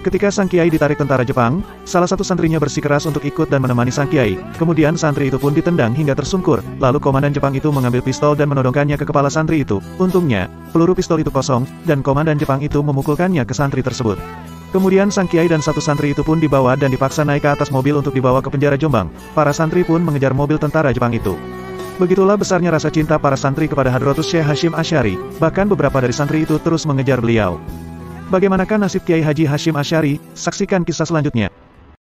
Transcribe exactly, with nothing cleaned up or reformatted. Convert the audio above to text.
Ketika sang kiai ditarik tentara Jepang, salah satu santrinya bersikeras untuk ikut dan menemani sang kiai. Kemudian santri itu pun ditendang hingga tersungkur. Lalu komandan Jepang itu mengambil pistol dan menodongkannya ke kepala santri itu. Untungnya, peluru pistol itu kosong, dan komandan Jepang itu memukulkannya ke santri tersebut. Kemudian sang kiai dan satu santri itu pun dibawa dan dipaksa naik ke atas mobil untuk dibawa ke penjara Jombang. Para santri pun mengejar mobil tentara Jepang itu. Begitulah besarnya rasa cinta para santri kepada Hadratus Syekh Hasyim Asy'ari. Bahkan beberapa dari santri itu terus mengejar beliau. Bagaimanakah nasib Kiai Haji Hasyim Asy'ari? Saksikan kisah selanjutnya.